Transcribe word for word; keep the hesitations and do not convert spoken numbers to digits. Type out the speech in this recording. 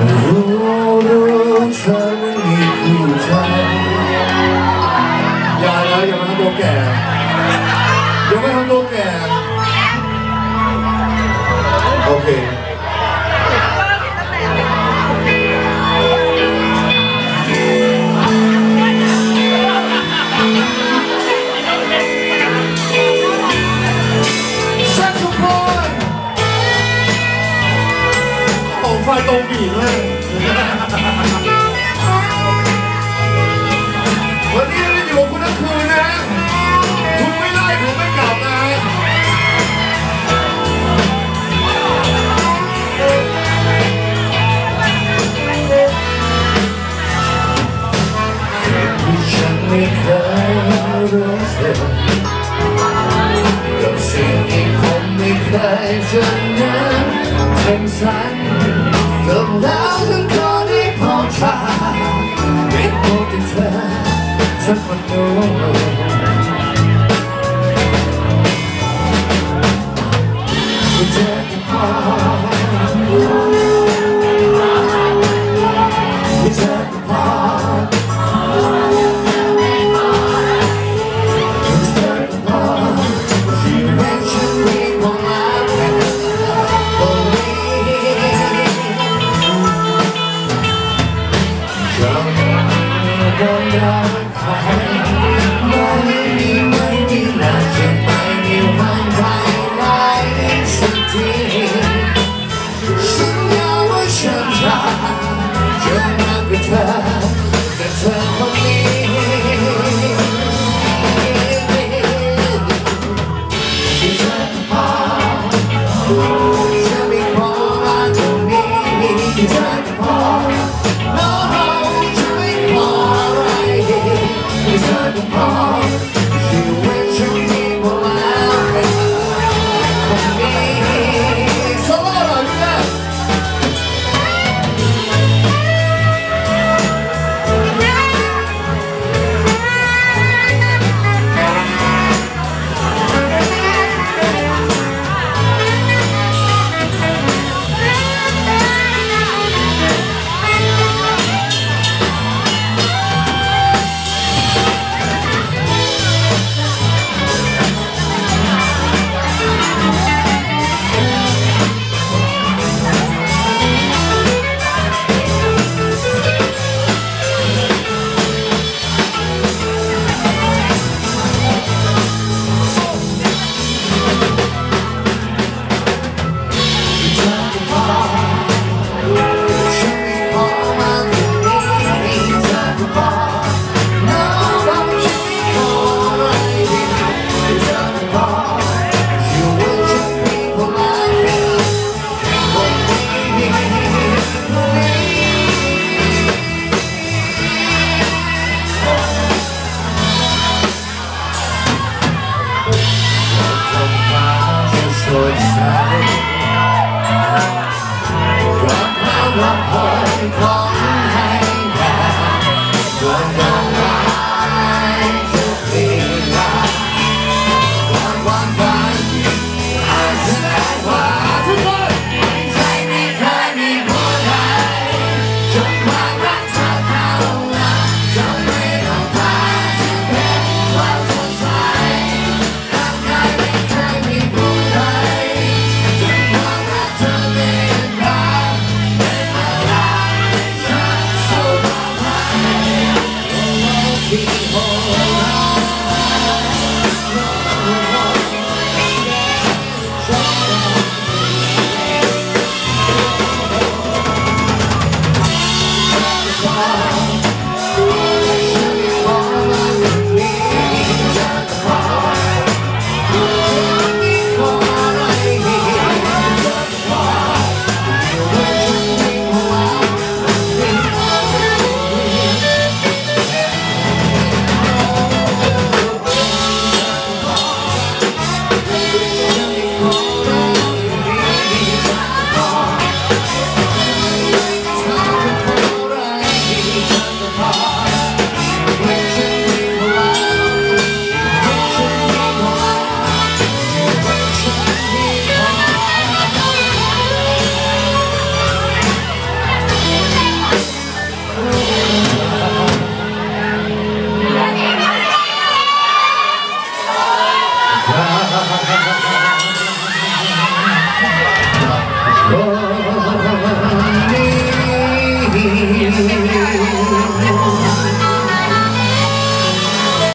รู้รู้เธอไม่มีคู่ใจอย่านะอย่ามาทำตัวแก่อย่ามาทำตัวแก่โอเคไฟตรงบีบเลยวันนี้เราอยู่กับคุณทั้งคืนนะคุณไม่ไล่ผมไม่กลับนะที่ฉันไม่เคยรู้สึกกับสิ่งที่ผมไม่เคยจะนั้นทั้งสันกับแล้วทั้งคนที่พอใจไม่พบกับเธอสักคนหนึ่งเธอจะพอเธอจะพอไม่นี้